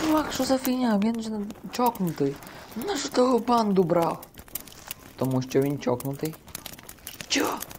Чувак, що за фігня? Він же чокнутий. Нащо того банду брав? Тому що він чокнутий. Чо?